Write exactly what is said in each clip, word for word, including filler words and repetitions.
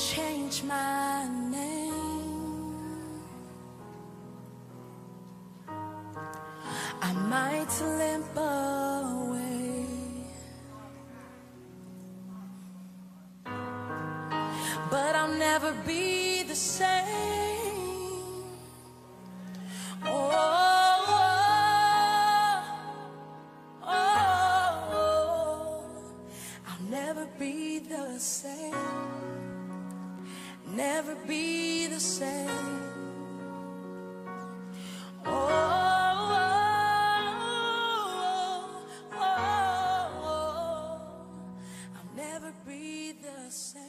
change my name. I might limp away, but I'll never be the same. Oh, oh, oh, I'll never be the same. Never be the same. Oh, oh, oh, oh, I'll never be the same.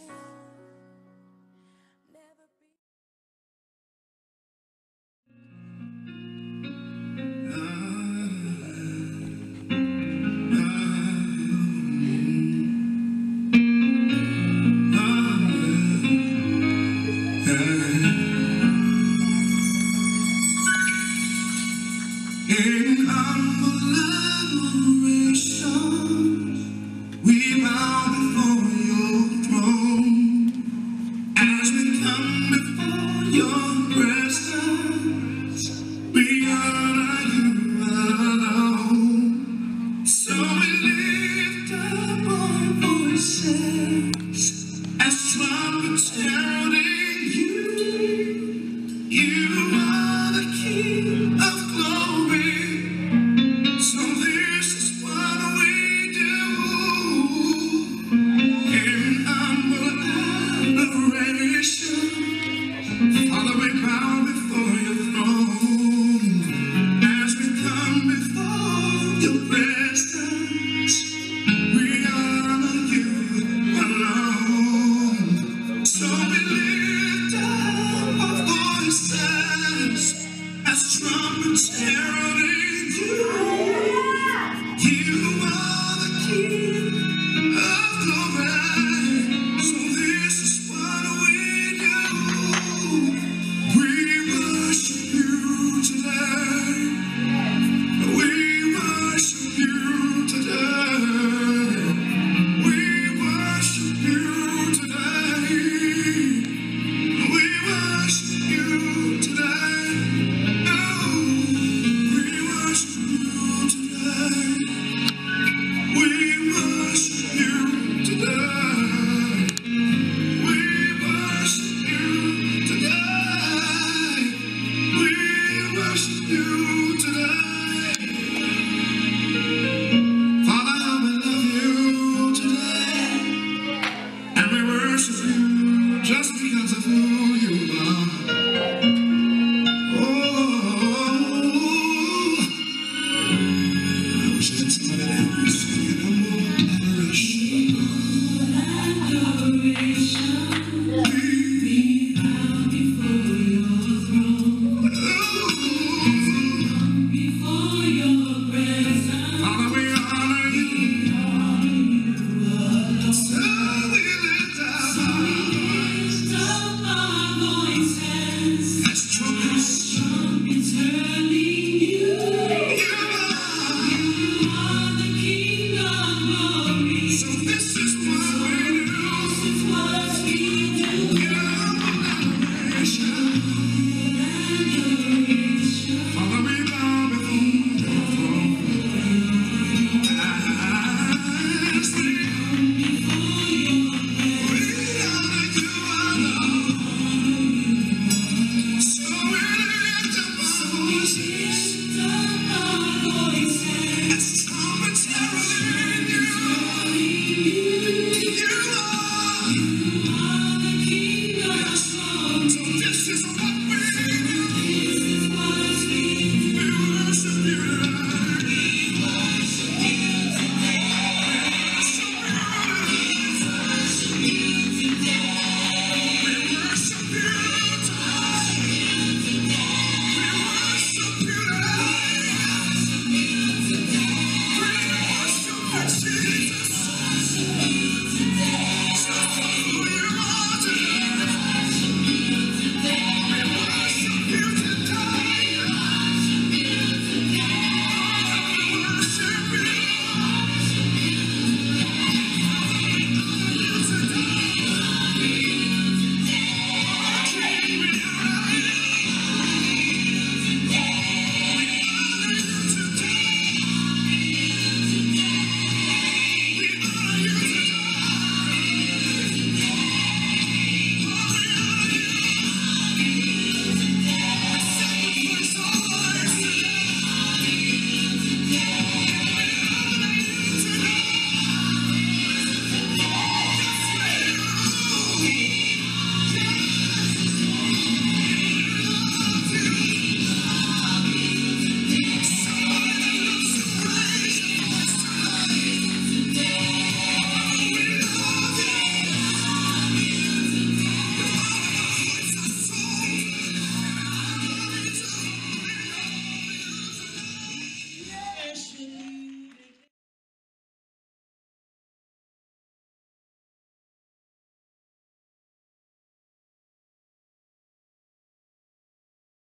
Never be. In humble adoration, we bow before your throne. As we come before your presence, we honor you alone. So we lift up our voices as trumpets heralding you. You are the King of glory. So this is what we do. In humble adoration, Father, we bow before your throne. As we come before your presence, we honor you alone. So we lift up our voices as trumpets heralding you. You are the King of glory. So this is what we do. We worship you today. We worship you today. We worship you today. We worship you today. Oh, we worship you today. We worship you today. We worship you today. We worship you today. Father, we love you today. And we worship you just because of who you are. Oh, I wish I could sing that.